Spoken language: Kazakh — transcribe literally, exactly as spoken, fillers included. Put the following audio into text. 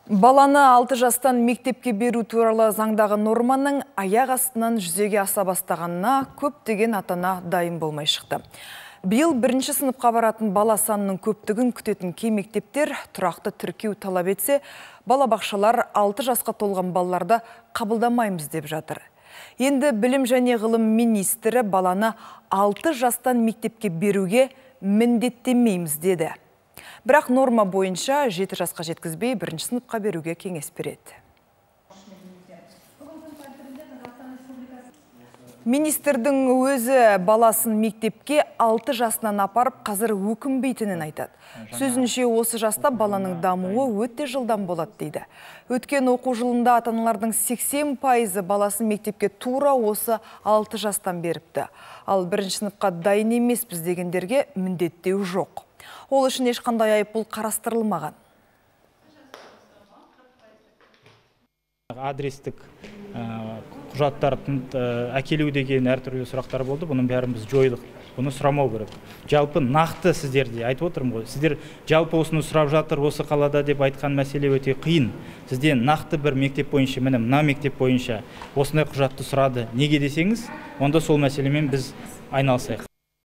Баланы алты жастан мектепке беру туралы заңдағы норманың аяқ астынан жүзеге аса бастағанына көптеген ата-ана дайын болмай шықты. Биыл бірінші сыныпқа баратын бала санының көптігін күтетін кей мектептер тұрақты тіркеу талап етсе, балабақшалар алты жасқа толған балаларды қабылдамаймыз деп жатыр. Енді білім және ғылым министрі баланы алты жастан мектепке беруге міндеттемейміз деді. Бірақ норма бойынша жеті жасқа жеткізбей бірінші сыныпқа беруге кеңес береді. Министрдің өзі баласын мектепке алты жасынан апарып, қазір өкінбейтінін айтады. Сөзінше осы жаста баланың дамуы өте жылдам болады дейді. Өткен оқу жылында ата-аналардың сексен пайызы баласын мектепке тура осы алты жастан беріпті. Ал бірінші сыныпқа дайын емеспіз дегендерге міндеттеу жоқ. Ол үшін ешқандай айыппұл қарастырылмаған. Адрестік құжаттарын әкелу деген әртүрлі сұрақтар болды. Бұның бәрін біз жойдық. Бұны сұрамау керек. Жалпы нақты сіздерде айтып отырмын ғой. Сіздер жалпы осыны сұрап жатыр, осы қалада деп айтқан мәселе өте қиын. Сізден нақты бір мектеп бойынша, міне мына мектеп бойынша осындай құжатты сұрады. Неге десеңіз, онда сол мәселемен біз айналысайық.